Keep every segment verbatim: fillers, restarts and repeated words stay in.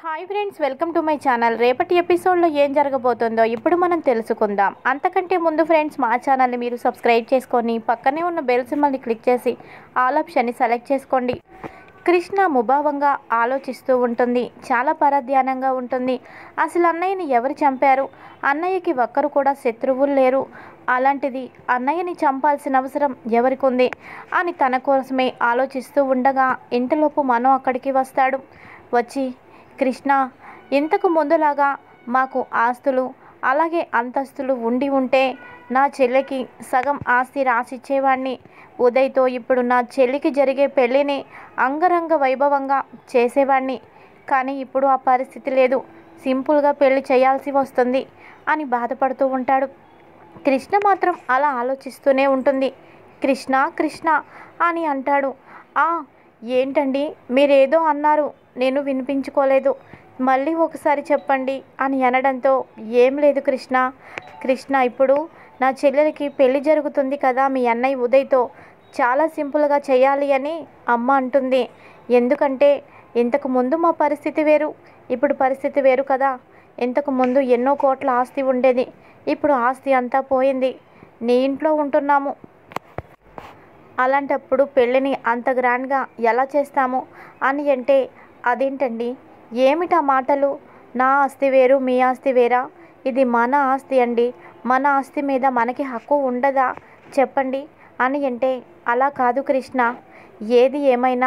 Hi friends, welcome to my channel. రేపటి ఎపిసోడ్లో ఏం జరగబోతుందో ఇప్పుడు మనం తెలుసుకుందాం. అంతకంటే ముందు ఫ్రెండ్స్, మా ఛానల్ని మీరు సబ్స్క్రైబ్ చేసుకొని పక్కనే ఉన్న బెల్ సింబల్ని క్లిక్ చేసి ఆల్ ఆప్షన్ని సెలెక్ట్ చేసుకోండి. కృష్ణ ముభావంగా ఆలోచిస్తూ ఉంటుంది. చాలా పరధ్యానంగా ఉంటుంది. అసలు అన్నయ్యని ఎవరు చంపారు? అన్నయ్యకి ఒక్కరు కూడా శత్రువులు లేరు. అలాంటిది అన్నయ్యని చంపాల్సిన అవసరం ఎవరికి ఉంది అని తన కోసమే ఆలోచిస్తూ ఉండగా ఇంతలోపు మనో అక్కడికి వస్తాడు. వచ్చి, కృష్ణ, ఇంతకు ముందులాగా మాకు ఆస్తులు అలాగే అంతస్తులు ఉండి ఉంటే నా చెల్లికి సగం ఆస్తి రాసిచ్చేవాడిని. ఉదయ్తో ఇప్పుడు నా చెల్లికి జరిగే పెళ్ళిని అంగరంగ వైభవంగా చేసేవాడిని. కానీ ఇప్పుడు ఆ పరిస్థితి లేదు. సింపుల్గా పెళ్లి చేయాల్సి వస్తుంది అని బాధపడుతూ ఉంటాడు. కృష్ణ మాత్రం అలా ఆలోచిస్తూనే ఉంటుంది. కృష్ణ కృష్ణ అని అంటాడు. ఆ ఏంటండి, మీరేదో అన్నారు, నేను వినిపించుకోలేదు, మళ్ళీ ఒకసారి చెప్పండి అని అనడంతో, ఏం లేదు కృష్ణ కృష్ణ ఇప్పుడు నా చెల్లెలకి పెళ్లి జరుగుతుంది కదా మీ అన్నయ్య ఉదయ్తో, చాలా సింపుల్గా చేయాలి అని అమ్మ అంటుంది. ఎందుకంటే ఇంతకు ముందు మా పరిస్థితి వేరు, ఇప్పుడు పరిస్థితి వేరు కదా. ఇంతకు ముందు ఎన్నో కోట్ల ఆస్తి ఉండేది, ఇప్పుడు ఆస్తి అంతా పోయింది. నీ ఇంట్లో ఉంటున్నాము. అలాంటప్పుడు పెళ్ళిని అంత గ్రాండ్గా ఎలా చేస్తాము అని అంటే, అదేంటండి, ఏమిటా మాటలు? నా ఆస్తి వేరు, మీ ఆస్తి వేరా? ఇది మన ఆస్తి అండి. మన ఆస్తి మీద మనకి హక్కు ఉండదా చెప్పండి అని అంటే, అలా కాదు కృష్ణ, ఏది ఏమైనా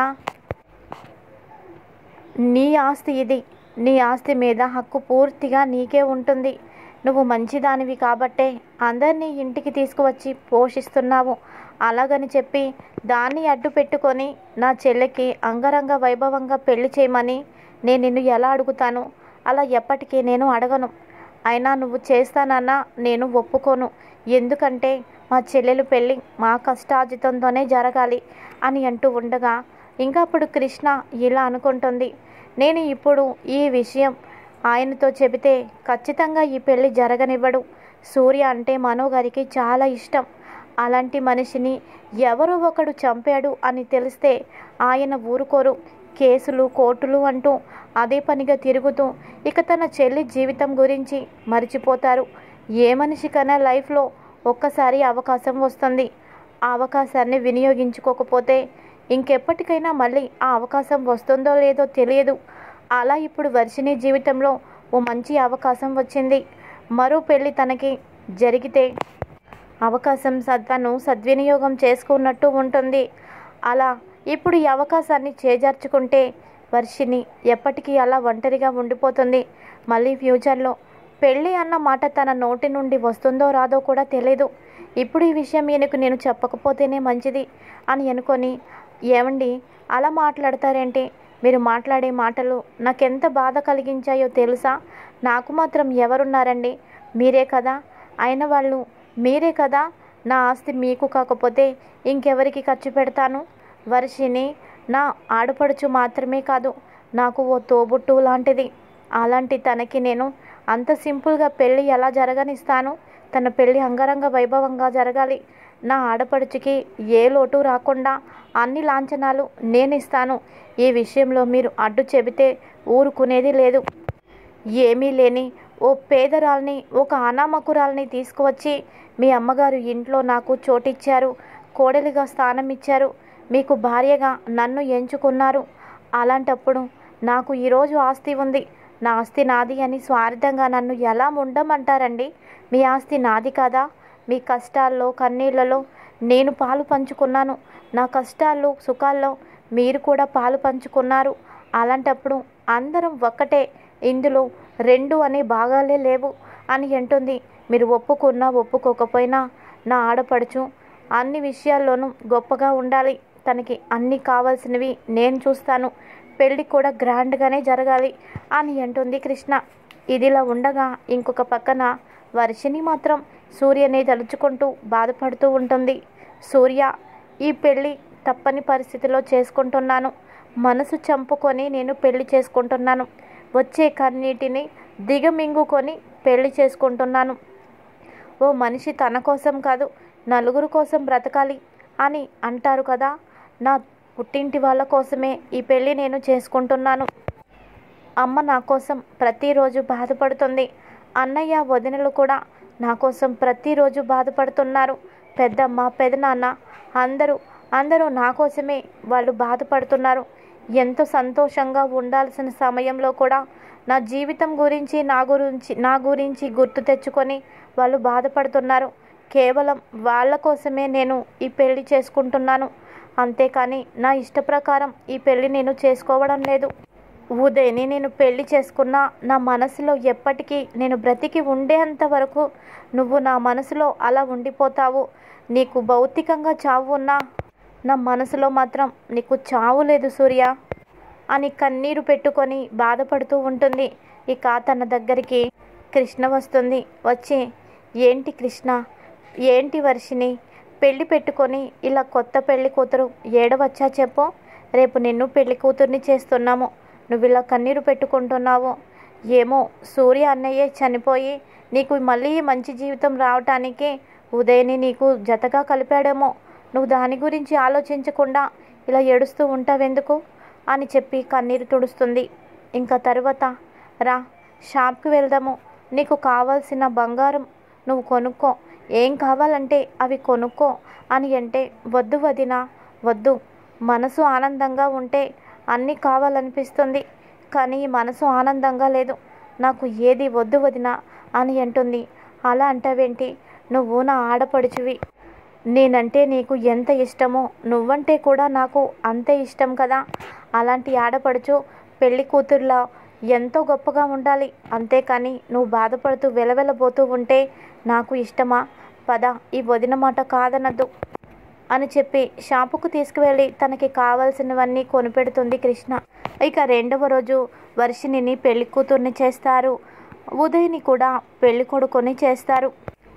నీ ఆస్తి ఇది. నీ ఆస్తి మీద హక్కు పూర్తిగా నీకే ఉంటుంది. నువ్వు మంచిదానివి కాబట్టే అందరినీ ఇంటికి తీసుకువచ్చి పోషిస్తున్నావు. అలాగని చెప్పి దాన్ని అడ్డు పెట్టుకొని నా చెల్లెకి అంగరంగ వైభవంగా పెళ్లి చేయమని నేను నిన్ను ఎలా అడుగుతాను? అలా ఎప్పటికీ నేను అడగను. అయినా నువ్వు చేస్తానన్నా నేను ఒప్పుకోను. ఎందుకంటే మా చెల్లెలు పెళ్ళి మా కష్టార్జితంతోనే జరగాలి అని అంటూ ఉండగా ఇంకా అప్పుడు కృష్ణ ఇలా అనుకుంటుంది. నేను ఇప్పుడు ఈ విషయం ఆయనతో చెబితే ఖచ్చితంగా ఈ పెళ్ళి జరగనివ్వడు. సూర్య అంటే మనో గారికి చాలా ఇష్టం. అలాంటి మనిషిని ఎవరో ఒకడు చంపాడు అని తెలిస్తే ఆయన ఊరుకోరు. కేసులు కోర్టులు అంటూ అదే పనిగా తిరుగుతూ ఇక తన చెల్లి జీవితం గురించి మర్చిపోతారు. ఏ మనిషికైనా లైఫ్లో ఒక్కసారి అవకాశం వస్తుంది. ఆ అవకాశాన్ని వినియోగించుకోకపోతే ఇంకెప్పటికైనా మళ్ళీ ఆ అవకాశం వస్తుందో లేదో తెలియదు. అలా ఇప్పుడు వర్షిణి జీవితంలో ఓ మంచి అవకాశం వచ్చింది. మరో పెళ్ళి తనకి జరిగితే అవకాశం తను సద్వినియోగం చేసుకున్నట్టు ఉంటుంది. అలా ఇప్పుడు ఈ అవకాశాన్ని చేజార్చుకుంటే వర్షిణి ఎప్పటికీ అలా ఒంటరిగా ఉండిపోతుంది. మళ్ళీ ఫ్యూచర్లో పెళ్ళి అన్న మాట తన నోటి నుండి వస్తుందో రాదో కూడా తెలియదు. ఇప్పుడు ఈ విషయం ఈయనకు నేను చెప్పకపోతేనే మంచిది అని అనుకొని, ఏమండి అలా మాట్లాడతారేంటి? మీరు మాట్లాడే మాటలు నాకెంత బాధ కలిగించాయో తెలుసా? నాకు మాత్రం ఎవరున్నారండి? మీరే కదా అయిన వాళ్ళు, మీరే కదా. నా ఆస్తి మీకు కాకపోతే ఇంకెవరికి ఖర్చు పెడతాను? వర్షిని నా ఆడపడుచు మాత్రమే కాదు, నాకు ఓ తోబుట్టు లాంటిది. అలాంటి తనకి నేను అంత సింపుల్గా పెళ్ళి ఎలా జరగనిస్తాను? తన పెళ్ళి అంగరంగ వైభవంగా జరగాలి. నా ఆడపడుచుకి ఏ లోటు రాకుండా అన్ని లాంఛనాలు నేను ఇస్తాను. ఈ విషయంలో మీరు అడ్డు చెబితే ఊరుకునేది లేదు. ఏమీ లేని ఓ పేదరాల్ని, ఒక అనామకురాల్ని తీసుకువచ్చి మీ అమ్మగారు ఇంట్లో నాకు చోటిచ్చారు, కోడలిగా స్థానం ఇచ్చారు, మీకు భార్యగా నన్ను ఎంచుకున్నారు. అలాంటప్పుడు నాకు ఈరోజు ఆస్తి ఉంది, నా ఆస్తి నాది అని స్వార్థంగా నన్ను ఎలా ఉండమంటారండి? మీ ఆస్తి నాది కాదా? మీ కష్టాల్లో కన్నీళ్లలో నేను పాలు పంచుకున్నాను. నా కష్టాల్లో సుఖాల్లో మీరు కూడా పాలు పంచుకున్నారు. అలాంటప్పుడు అందరం ఒక్కటే, ఇందులో రెండు అనే భాగాలే లేవు అని అంటుంది. మీరు ఒప్పుకున్నా ఒప్పుకోకపోయినా నా ఆడపడుచు అన్ని విషయాల్లోనూ గొప్పగా ఉండాలి. తనకి అన్నీ కావాల్సినవి నేను చూస్తాను. పెళ్ళి కూడా గ్రాండ్గానే జరగాలి అని అంటుంది కృష్ణ. ఇదిలా ఉండగా ఇంకొక పక్కన వర్షిణి మాత్రం సూర్యని తలుచుకుంటూ బాధపడుతూ ఉంటుంది. సూర్య, ఈ పెళ్ళి తప్పని పరిస్థితిలో చేసుకుంటున్నాను. మనసు చంపుకొని నేను పెళ్లి చేసుకుంటున్నాను. వచ్చే కన్నీటిని దిగమింగుకొని పెళ్లి చేసుకుంటున్నాను. ఓ మనిషి తన కోసం కాదు, నలుగురు కోసం బ్రతకాలి అని అంటారు కదా. నా పుట్టింటి వాళ్ళ కోసమే ఈ పెళ్ళి నేను చేసుకుంటున్నాను. అమ్మ నా కోసం ప్రతిరోజు బాధపడుతుంది. అన్నయ్య వదినలు కూడా నా కోసం ప్రతిరోజు బాధపడుతున్నారు. పెద్దమ్మ పెదనాన్న అందరూ అందరూ నా కోసమే వాళ్ళు బాధపడుతున్నారు. ఎంతో సంతోషంగా ఉండాల్సిన సమయంలో కూడా నా జీవితం గురించి నా గురించి నా గురించి గుర్తు తెచ్చుకొని వాళ్ళు బాధపడుతున్నారు. కేవలం వాళ్ళ కోసమే నేను ఈ పెళ్లి చేసుకుంటున్నాను. అంతేకాని నా ఇష్ట ప్రకారం ఈ పెళ్లి నేను చేసుకోవడం లేదు. ఉదయని నేను పెళ్లి చేసుకున్నా నా మనసులో ఎప్పటికీ నేను బ్రతికి ఉండేంత వరకు నువ్వు నా మనసులో అలా ఉండిపోతావు. నీకు భౌతికంగా చావు ఉన్నా నా మనసులో మాత్రం నీకు చావు లేదు సూర్య అని కన్నీరు పెట్టుకొని బాధపడుతూ ఉంటుంది. ఇక తన దగ్గరికి కృష్ణ వస్తుంది. వచ్చి ఏంటి కృష్ణ, ఏంటి వర్షిని, పెళ్లి పెట్టుకొని ఇలా కొత్త పెళ్లి కూతురు ఏడవచ్చా చెప్పు. రేపు నిన్ను పెళ్లి కూతుర్ని చేస్తున్నాము, నువ్వు ఇలా కన్నీరు పెట్టుకుంటున్నావు. ఏమో సూర్య అన్నయ్యే చనిపోయి నీకు మళ్ళీ మంచి జీవితం రావటానికి ఉదయని నీకు జతగా కలిపాడేమో. నువ్వు దాని గురించి ఆలోచించకుండా ఇలా ఏడుస్తూ ఉంటావెందుకు అని చెప్పి కన్నీరు తుడుస్తుంది. ఇంకా తర్వాత రా షాప్కి వెళ్దాము, నీకు కావాల్సిన బంగారం నువ్వు కొనుక్కో, ఏం కావాలంటే అవి కొనుక్కో అని అంటే వద్దు వదినా వద్దు, మనసు ఆనందంగా ఉంటే అన్నీ కావాలనిపిస్తుంది, కానీ మనసు ఆనందంగా లేదు, నాకు ఏది వద్దు వదినా అని అంటుంది. అలా అంటావేంటి, నువ్వు నా ఆడపడుచువి, నేనంటే నీకు ఎంత ఇష్టమో నువ్వంటే కూడా నాకు అంతే ఇష్టం కదా. అలాంటి ఆడపడుచు పెళ్లి కూతుర్లా ఎంతో గొప్పగా ఉండాలి. అంతేకాని నువ్వు బాధపడుతూ వెలవెలబోతూ ఉంటే నాకు ఇష్టమా? పద, ఈ వదిన మాట కాదనద్దు అని చెప్పి షాపుకు తీసుకువెళ్ళి తనకి కావాల్సినవన్నీ కొనిపెడుతుంది కృష్ణ. ఇక రెండవ రోజు వర్షిణిని పెళ్లి కూతుర్ని చేస్తారు. ఉదయ్ని కూడా పెళ్లి కొడుకుని చేస్తారు.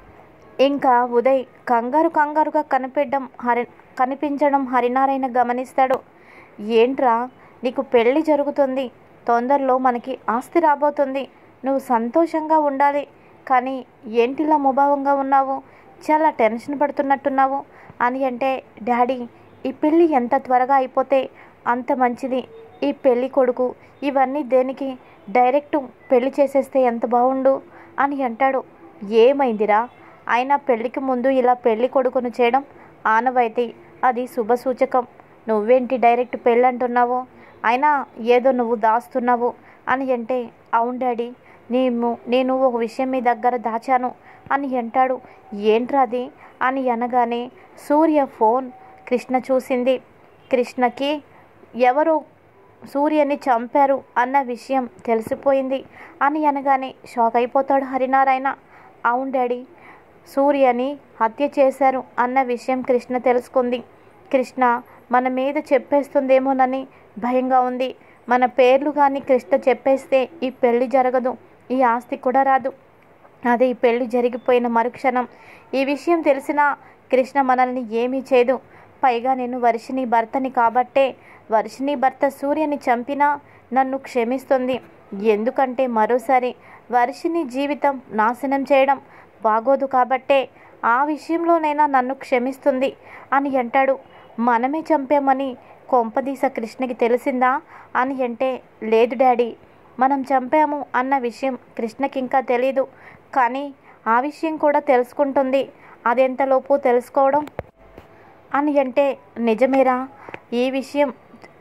ఇంకా ఉదయ్ కంగారు కంగారుగా కనిపించడం హరి కనిపించడం హరినారాయణ గమనిస్తాడు. ఏంట్రా, నీకు పెళ్ళి జరుగుతుంది, తొందరలో మనకి ఆస్తి రాబోతుంది, నువ్వు సంతోషంగా ఉండాలి, కానీ ఏంటిలా ముభావంగా ఉన్నావు, చాలా టెన్షన్ పడుతున్నట్టున్నావు అని అంటే, డాడీ ఈ పెళ్ళి ఎంత త్వరగా అయిపోతే అంత మంచిది, ఈ పెళ్ళి కొడుకు ఇవన్నీ దేనికి, డైరెక్ట్ పెళ్లి చేసేస్తే ఎంత బాగుండు అని అంటాడు. ఏమైందిరా, అయినా పెళ్ళికి ముందు ఇలా పెళ్లి కొడుకును చేయడం ఆనవాయితీ, అది శుభసూచకం, నువ్వేంటి డైరెక్ట్ పెళ్ళి అంటున్నావు, అయినా ఏదో నువ్వు దాస్తున్నావు అని అంటే, అవును డాడీ నేను నేను ఒక విషయం మీ దగ్గర దాచాను అని అంటాడు. ఏంట్రాది అని అనగానే సూర్య ఫోన్ కృష్ణ చూసింది. కృష్ణకి ఎవరో సూర్యని చంపారు అన్న విషయం తెలిసిపోయింది అని అనగానే షాక్ అయిపోతాడు హరినారాయణ. అవును డాడీ, సూర్యని హత్య చేశారు అన్న విషయం కృష్ణ తెలుసుకుంది. కృష్ణ మన మీద చెప్పేస్తుందేమోనని భయంగా ఉంది. మన పేర్లు కానీ కృష్ణ చెప్పేస్తే ఈ పెళ్లి జరగదు, ఈ ఆస్తి కూడా రాదు. అదే ఈ పెళ్లి జరిగిపోయిన మరుక్షణం ఈ విషయం తెలిసినా కృష్ణ మనల్ని ఏమీ చేయదు. పైగా నేను వర్షిణి భర్తని కాబట్టే వర్షిణి భర్త సూర్యని చంపినా నన్ను క్షమిస్తుంది. ఎందుకంటే మరోసారి వర్షిణి జీవితం నాశనం చేయడం బాగోదు కాబట్టే ఆ విషయంలోనైనా నన్ను క్షమిస్తుంది అని అంటాడు. మనమే చంపామని కొంపదీస కృష్ణకి తెలిసిందా అని అంటే, లేదు డాడీ, మనం చంపాము అన్న విషయం కృష్ణకి ఇంకా తెలీదు, కానీ ఆ విషయం కూడా తెలుసుకుంటుంది, అదెంతలోపు తెలుసుకోవడం అని అంటే, నిజమేరా, ఈ విషయం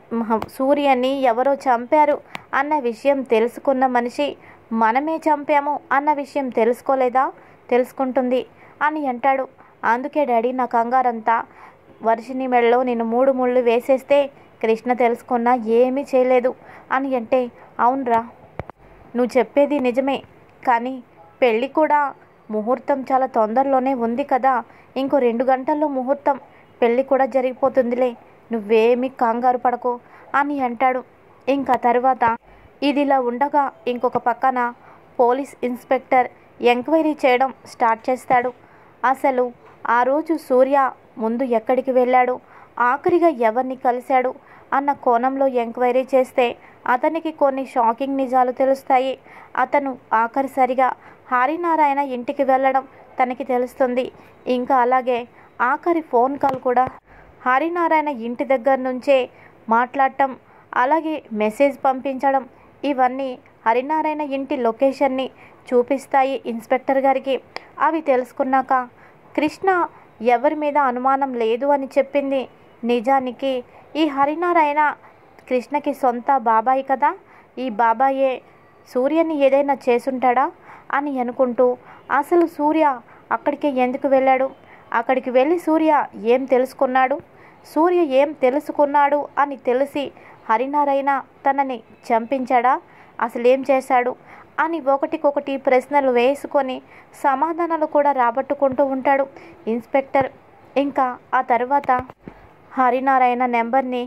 సూర్యని ఎవరో చంపారు అన్న విషయం తెలుసుకున్న మనిషి మనమే చంపాము అన్న విషయం తెలుసుకోలేదా, తెలుసుకుంటుంది అని అంటాడు. అందుకే డాడీ నా కంగారంతా, వర్షిణి మెడలో నేను మూడు ముళ్ళు వేసేస్తే కృష్ణ తెలుసుకున్నా ఏమీ చేయలేదు అని అంటే, అవునరా నువ్వు చెప్పేది నిజమే, కానీ పెళ్ళి కూడా ముహూర్తం చాలా తొందరలోనే ఉంది కదా, ఇంకో రెండు గంటల్లో ముహూర్తం, పెళ్ళి కూడా జరిగిపోతుందిలే, నువ్వేమీ కంగారు పడకు అని అంటాడు. ఇంకా తర్వాత ఇదిలా ఉండగా ఇంకొక పక్కన పోలీస్ ఇన్స్పెక్టర్ ఎంక్వైరీ చేయడం స్టార్ట్ చేస్తాడు. అసలు ఆ రోజు సూర్య ముందు ఎక్కడికి వెళ్ళాడు, ఆఖరిగా ఎవరిని కలిశాడు అన్న కోణంలో ఎంక్వైరీ చేస్తే అతనికి కొన్ని షాకింగ్ నిజాలు తెలుస్తాయి. అతను ఆఖరిసరిగా హరినారాయణ ఇంటికి వెళ్ళడం తనకి తెలుస్తుంది. ఇంకా అలాగే ఆఖరి ఫోన్ కాల్ కూడా హరినారాయణ ఇంటి దగ్గర నుంచే మాట్లాడటం, అలాగే మెసేజ్ పంపించడం ఇవన్నీ హరినారాయణ ఇంటి లొకేషన్ని చూపిస్తాయి ఇన్స్పెక్టర్ గారికి. అవి తెలుసుకున్నాక కృష్ణ ఎవరి మీద అనుమానం లేదు అని చెప్పింది. నిజానికి ఈ హరినారాయణ కృష్ణకి సొంత బాబాయి కదా, ఈ బాబాయే సూర్యని ఏదైనా చేసుంటాడా అని అనుకుంటూ అసలు సూర్య అక్కడికి ఎందుకు వెళ్ళాడు, అక్కడికి వెళ్ళి సూర్య ఏం తెలుసుకున్నాడు, సూర్య ఏం తెలుసుకున్నాడు అని తెలిసి హరినారాయణ తనని చంపించాడా, అసలేం చేశాడు అని ఒకటికొకటి ప్రశ్నలు వేసుకొని సమాధానాలు కూడా రాబట్టుకుంటూ ఉంటాడు ఇన్స్పెక్టర్. ఇంకా ఆ తర్వాత హరినారాయణ నెంబర్ని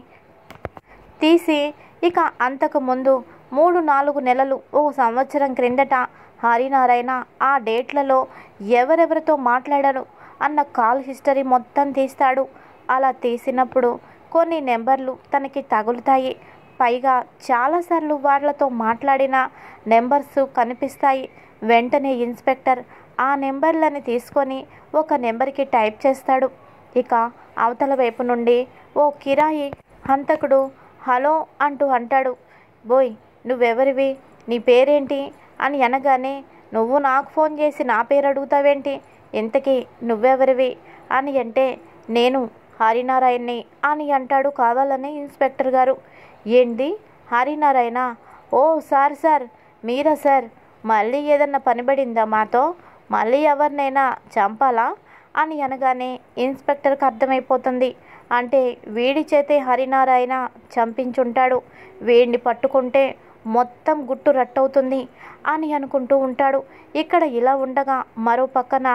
తీసి ఇక అంతకుముందు మూడు నాలుగు నెలలు ఓ సంవత్సరం క్రిందట హరినారాయణ ఆ డేట్లలో ఎవరెవరితో మాట్లాడారు అన్న కాల్ హిస్టరీ మొత్తం తీస్తాడు. అలా తీసినప్పుడు కొన్ని నెంబర్లు తనకి తగులుతాయి. పైగా చాలాసార్లు వాళ్ళతో మాట్లాడిన నెంబర్స్ కనిపిస్తాయి. వెంటనే ఇన్స్పెక్టర్ ఆ నెంబర్లని తీసుకొని ఒక నెంబర్కి టైప్ చేస్తాడు. ఇక అవతల వైపు నుండి ఓ కిరాయి హంతకుడు హలో అంటూ అంటాడు. బోయ్ నువ్వెవరివి, నీ పేరేంటి అని అనగానే, నువ్వు నాకు ఫోన్ చేసి నా పేరు అడుగుతావేంటి, ఇంతకీ నువ్వెవరివి అని అంటే, నేను హరినారాయణ్ని అని అంటాడు కావాలని ఇన్స్పెక్టర్ గారు. ఏంటి హరినారాయణ, ఓ సార్ సార్ మీరా సార్, మళ్ళీ ఏదన్నా పనిపడిందా మాతో, మళ్ళీ ఎవరినైనా చంపాలా అని అనగానే ఇన్స్పెక్టర్కి అర్థమైపోతుంది. అంటే వీడి చేతే హరినారాయణ చంపించుంటాడు, వీడిని పట్టుకుంటే మొత్తం గుట్టు రట్టవుతుంది అని అనుకుంటూ ఉంటాడు. ఇక్కడ ఇలా ఉండగా మరో పక్కన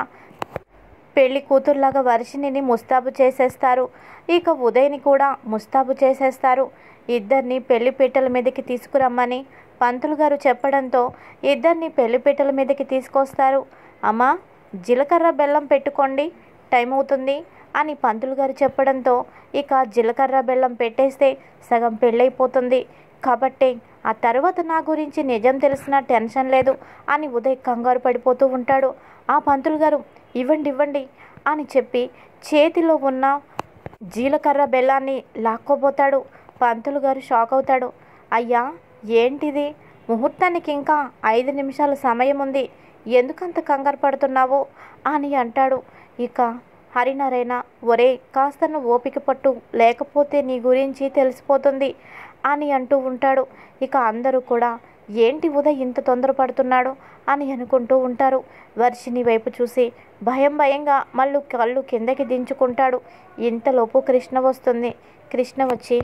పెళ్లి కూతుర్లాగా వర్షిణిని ముస్తాబు చేసేస్తారు. ఇక ఉదయ్ని కూడా ముస్తాబు చేసేస్తారు. ఇద్దరిని పెళ్లిపీటల మీదకి తీసుకురమ్మని పంతులు గారు చెప్పడంతో ఇద్దరిని పెళ్లిపీటల మీదకి తీసుకొస్తారు. అమ్మా జీలకర్ర బెల్లం పెట్టుకోండి, టైం అవుతుంది అని పంతులు గారు చెప్పడంతో ఇక జీలకర్ర బెల్లం పెట్టేస్తే సగం పెళ్ళైపోతుంది కాబట్టి ఆ తర్వాత నా గురించి నిజం తెలిసిన టెన్షన్ లేదు అని ఉదయ్ కంగారు పడిపోతూ ఉంటాడు. ఆ పంతులు గారు ఇవ్వండి ఇవ్వండి అని చెప్పి చేతిలో ఉన్న జీలకర్ర బెల్లాన్ని లాక్కోబోతాడు. పంతులు గారు షాక్ అవుతాడు. అయ్యా ఏంటిది, ముహూర్తానికి ఇంకా ఐదు నిమిషాల సమయం ఉంది, ఎందుకంత కంగారు పడుతున్నావు అని అంటాడు. ఇక హరినారాయణ, ఒరే కాస్త నువ్వు ఓపిక పట్టు, లేకపోతే నీ గురించి తెలిసిపోతుంది అని అంటూ ఉంటాడు. ఇక అందరూ కూడా ఏంటి ఉదయ్ ఇంత తొందరపడుతున్నాడు అని అనుకుంటూ ఉంటారు. వర్షిణి వైపు చూసి భయం భయంగా మళ్ళీ కళ్ళు కిందకి దించుకుంటాడు. ఇంతలోపు కృష్ణ వస్తుంది. కృష్ణ వచ్చి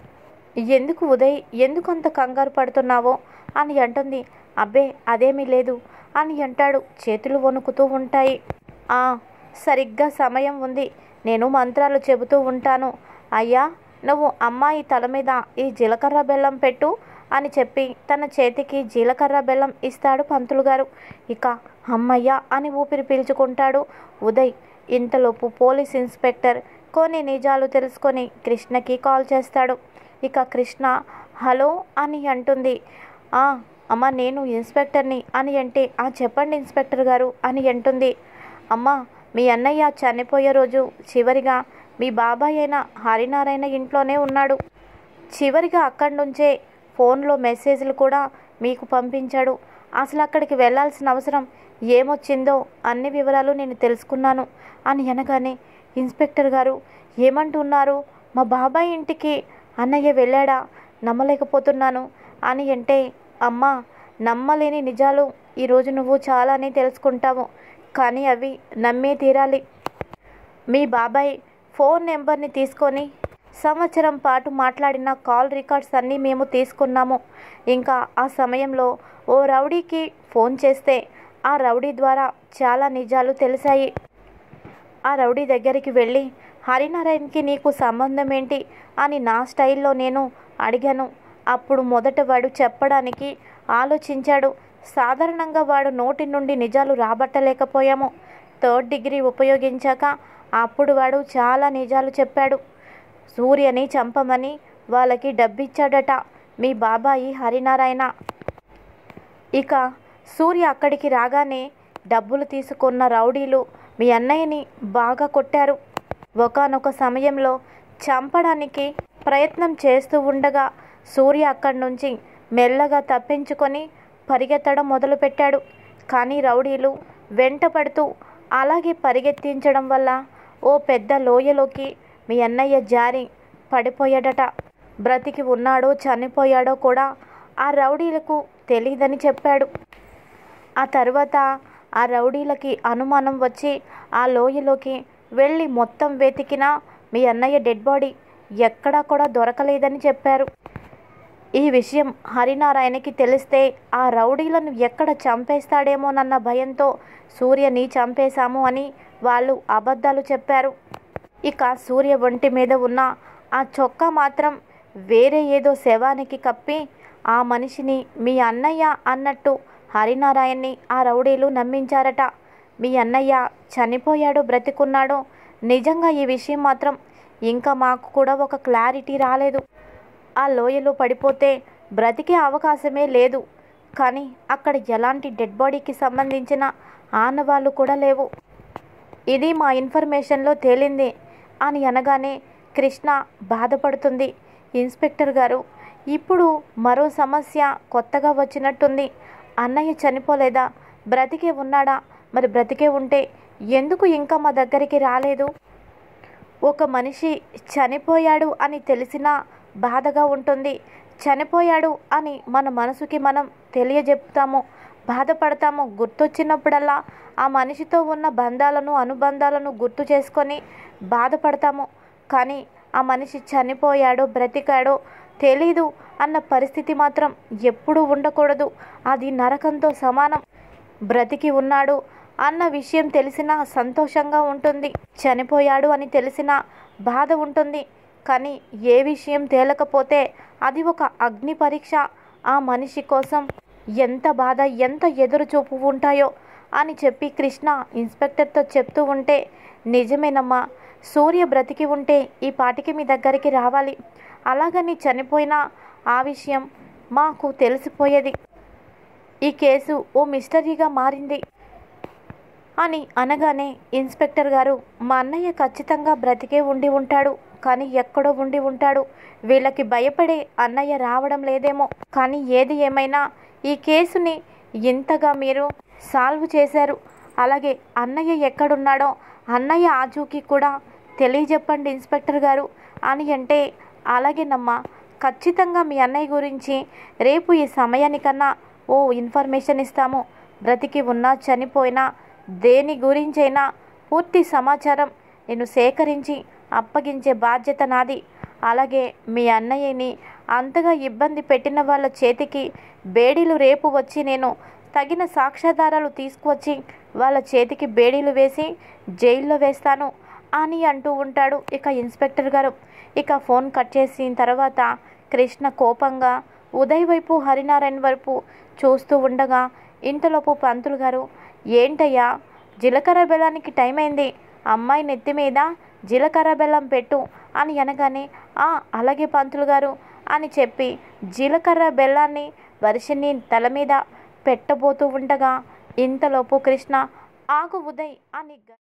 ఎందుకు ఉదయ్ ఎందుకు అంత కంగారు పడుతున్నావో అని అంటుంది. అబ్బే అదేమీ లేదు అని అంటాడు. చేతులు వణుకుతూ ఉంటాయి. ఆ సరిగ్గా సమయం ఉంది, నేను మంత్రాలు చెబుతూ ఉంటాను. అయ్యా నువ్వు అమ్మాయి తల మీద ఈ జీలకర్ర బెల్లం పెట్టు అని చెప్పి తన చేతికి జీలకర్ర బెల్లం ఇస్తాడు పంతులు గారు. ఇక అమ్మయ్య అని ఊపిరి పీల్చుకుంటాడు ఉదయ్. ఇంతలోపు పోలీస్ ఇన్స్పెక్టర్ కొన్ని నిజాలు తెలుసుకొని కృష్ణకి కాల్ చేస్తాడు. ఇక కృష్ణ హలో అని అంటుంది. ఆ అమ్మ నేను ఇన్స్పెక్టర్ని అని అంటే, ఆ చెప్పండి ఇన్స్పెక్టర్ గారు అని అంటుంది. అమ్మ మీ అన్నయ్య చనిపోయే రోజు చివరిగా మీ బాబాయ్ అయిన హరినారాయణ ఇంట్లోనే ఉన్నాడు. చివరిగా అక్కడి నుంచే ఫోన్లో మెసేజ్లు కూడా మీకు పంపించాడు. అసలు అక్కడికి వెళ్ళాల్సిన అవసరం ఏమొచ్చిందో అన్ని వివరాలు నేను తెలుసుకున్నాను అని అనగానే, ఇన్స్పెక్టర్ గారు ఏమంటున్నారు, మా బాబాయ్ ఇంటికి అన్నయ్య వెళ్ళాడా, నమ్మలేకపోతున్నాను అని అంటే, అమ్మ నమ్మలేని నిజాలు ఈరోజు నువ్వు చాలానే తెలుసుకుంటావు, కానీ అవి నమ్మే తీరాలి. మీ బాబాయ్ ఫోన్ నెంబర్ని తీసుకొని సంవత్సరం పాటు మాట్లాడిన కాల్ రికార్డ్స్ అన్నీ మేము తీసుకున్నాము. ఇంకా ఆ సమయంలో ఓ రౌడీకి ఫోన్ చేస్తే ఆ రౌడీ ద్వారా చాలా నిజాలు తెలిసాయి. ఆ రౌడీ దగ్గరికి వెళ్ళి హరినారాయణకి నీకు సంబంధం ఏంటి అని నా స్టైల్లో నేను అడిగాను. అప్పుడు మొదట వాడు చెప్పడానికి ఆలోచించాడు. సాధారణంగా వాడు నోటి నుండి నిజాలు రాబట్టలేకపోయాము. థర్డ్ డిగ్రీ ఉపయోగించాక అప్పుడు వాడు చాలా నిజాలు చెప్పాడు. సూర్యని చంపమని వాళ్ళకి డబ్బిచ్చాడట మీ బాబాయి హరినారాయణ. ఇక సూర్య అక్కడికి రాగానే డబ్బులు తీసుకున్న రౌడీలు మీ అన్నయ్యని బాగా కొట్టారు. ఒకానొక సమయంలో చంపడానికి ప్రయత్నం చేస్తూ ఉండగా సూర్య అక్కడి నుంచి మెల్లగా తప్పించుకొని పరిగెత్తడం మొదలుపెట్టాడు. కానీ రౌడీలు వెంటపడుతూ అలాగే పరిగెత్తించడం వల్ల ఓ పెద్ద లోయలోకి మీ అన్నయ్య జారి పడిపోయాడట. బ్రతికి ఉన్నాడో చనిపోయాడో కూడా ఆ రౌడీలకు తెలియదని చెప్పాడు. ఆ తర్వాత ఆ రౌడీలకి అనుమానం వచ్చి ఆ లోయలోకి వెళ్ళి మొత్తం వెతికినా మీ అన్నయ్య డెడ్ బాడీ ఎక్కడా కూడా దొరకలేదని చెప్పారు. ఈ విషయం హరినారాయణకి తెలిస్తే ఆ రౌడీలను ఎక్కడ చంపేస్తాడేమోనన్న భయంతో సూర్యని చంపేశాము అని వాళ్ళు అబద్ధాలు చెప్పారు. ఇక సూర్య ఒంటి మీద ఉన్న ఆ చొక్కా మాత్రం వేరే ఏదో శవానికి కప్పి ఆ మనిషిని మీ అన్నయ్య అన్నట్టు హరినారాయణని ఆ రౌడీలు నమ్మించారట. మీ అన్నయ్య చనిపోయాడో బ్రతికున్నాడో నిజంగా ఈ విషయం మాత్రం ఇంకా మాకు కూడా ఒక క్లారిటీ రాలేదు. ఆ లోయలో పడిపోతే బ్రతికే అవకాశమే లేదు. కానీ అక్కడ ఎలాంటి డెడ్ బాడీకి సంబంధించిన ఆనవాళ్ళు కూడా లేవు. ఇది మా ఇన్ఫర్మేషన్లో తేలింది అని అనగానే కృష్ణ బాధపడుతుంది. ఇన్స్పెక్టర్ గారు, ఇప్పుడు మరో సమస్య కొత్తగా వచ్చినట్టుంది. అన్నయ్య చనిపోలేదా, బ్రతికే ఉన్నాడా? మరి బ్రతికే ఉంటే ఎందుకు ఇంకా మా దగ్గరికి రాలేదు? ఒక మనిషి చనిపోయాడు అని తెలిసినా బాధగా ఉంటుంది. చనిపోయాడు అని మన మనసుకి మనం తెలియజెప్తాము, బాధపడతాము. గుర్తొచ్చినప్పుడల్లా ఆ మనిషితో ఉన్న బంధాలను అనుబంధాలను గుర్తు చేసుకొని బాధపడతాము. కానీ ఆ మనిషి చనిపోయాడో బ్రతికాడో తెలీదు అన్న పరిస్థితి మాత్రం ఎప్పుడూ ఉండకూడదు. అది నరకంతో సమానం. బ్రతికి ఉన్నాడు అన్న విషయం తెలిసినా సంతోషంగా ఉంటుంది, చనిపోయాడు అని తెలిసినా బాధ ఉంటుంది. కానీ ఏ విషయం తేలకపోతే అది ఒక అగ్ని పరీక్ష. ఆ మనిషి కోసం ఎంత బాధ, ఎంత ఎదురుచూపు ఉంటాయో అని చెప్పి కృష్ణ ఇన్స్పెక్టర్తో చెప్తూ ఉంటే, నిజమేనమ్మా, సూర్య బ్రతికి ఉంటే ఈ పాటికి మీ దగ్గరికి రావాలి. అలాగని చనిపోయినా ఆ విషయం మాకు తెలిసిపోయేది. ఈ కేసు ఓ మిస్టరీగా మారింది అని అనగానే ఇన్స్పెక్టర్ గారు, మా అన్నయ్య ఖచ్చితంగా బ్రతికే ఉండి ఉంటాడు. కానీ ఎక్కడో ఉండి ఉంటాడు. వీళ్ళకి భయపడే అన్నయ్య రావడం లేదేమో. కానీ ఏది ఏమైనా ఈ కేసుని ఇంతగా మీరు సాల్వ్ చేశారు. అలాగే అన్నయ్య ఎక్కడున్నాడో అన్నయ్య ఆచూకీ కూడా తెలియజెప్పండి ఇన్స్పెక్టర్ గారు అని అంటే, అలాగేనమ్మా, ఖచ్చితంగా మీ అన్నయ్య గురించి రేపు ఈ సమయానికన్నా ఓ ఇన్ఫర్మేషన్ ఇస్తాము. బ్రతికి ఉన్నా చనిపోయినా దేని గురించైనా పూర్తి సమాచారం నేను సేకరించి అప్పగించే బాధ్యత నాది. అలాగే మీ అన్నయ్యని అంతగా ఇబ్బంది పెట్టిన వాళ్ళ చేతికి బేడీలు రేపు వచ్చి నేను తగిన సాక్ష్యాధారాలు తీసుకువచ్చి వాళ్ళ చేతికి బేడీలు వేసి జైల్లో వేస్తాను అని అంటూ ఉంటాడు ఇక ఇన్స్పెక్టర్ గారు. ఇక ఫోన్ కట్ చేసిన తర్వాత కృష్ణ కోపంగా ఉదయ్ వైపు హరినారాయణ వైపు చూస్తూ ఉండగా ఇంతలోపు పంతులు గారు, ఏంటయ్యా, జీలకర్ర బెల్లానికి టైం అయింది, అమ్మాయి నెత్తి మీద జీలకర్ర బెల్లం పెట్టు అని అనగానే, ఆ అలాగే పంతులు గారు అని చెప్పి జీలకర్ర బెల్లాన్ని వర్షిని తల మీద పెట్టబోతూ ఉండగా ఇంతలోపు కృష్ణ, ఆగు ఉదయ్ అని